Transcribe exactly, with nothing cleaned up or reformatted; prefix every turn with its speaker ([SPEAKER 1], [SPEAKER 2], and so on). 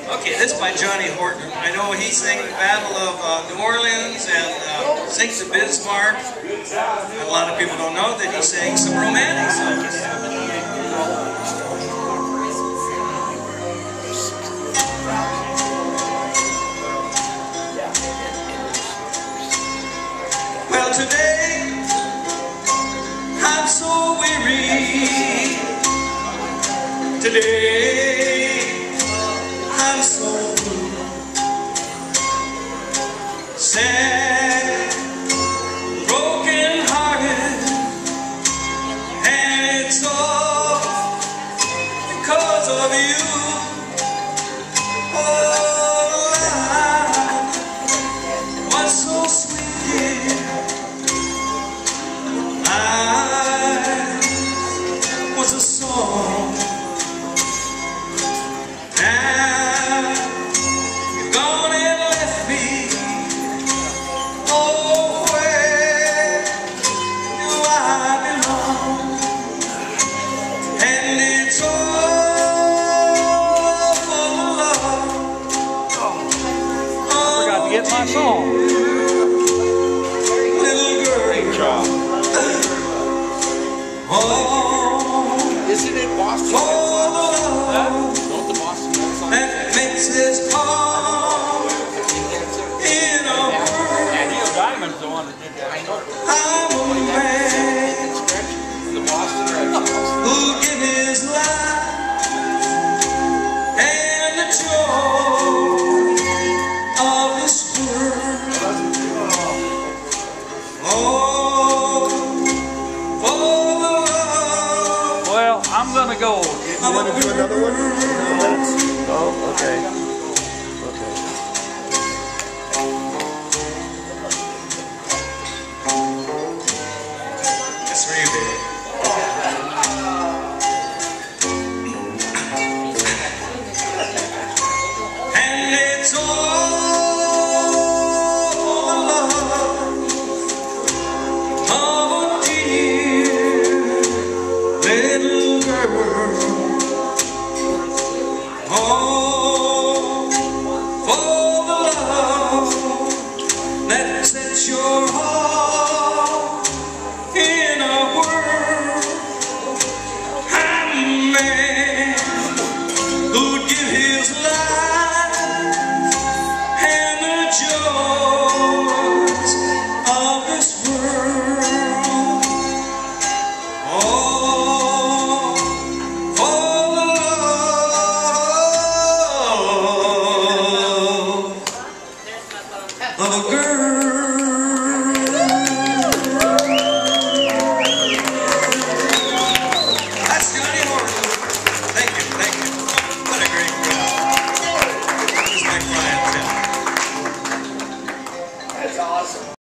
[SPEAKER 1] Okay, this is by Johnny Horton. I know he sang the Battle of uh, New Orleans and uh, sings the Bismark. A lot of people don't know that he sang some romantic songs. Well, today I'm so weary. Today I'm so blue, sad, broken hearted, and it's all because of you. Oh, life was so sweet. I was a song. Now you've gone and left me. Oh, where do I belong? And it's all for love.
[SPEAKER 2] I forgot to get my song.
[SPEAKER 1] Little girl.
[SPEAKER 3] Great job.
[SPEAKER 1] Oh,
[SPEAKER 3] Isn't it Boston?
[SPEAKER 1] for love.
[SPEAKER 3] Don't the Boston Red Sox?
[SPEAKER 1] That makes this heart in a world.
[SPEAKER 2] And Neil Diamond's the one that did that.
[SPEAKER 3] I know.
[SPEAKER 1] I'm a man
[SPEAKER 3] The Boston Red Sox.
[SPEAKER 1] who give his life and the joy of this world. Oh, for love.
[SPEAKER 2] Well, I'm gonna go.
[SPEAKER 3] You want to do another one? Oh, okay. Okay.
[SPEAKER 1] That's for you, baby. And it's all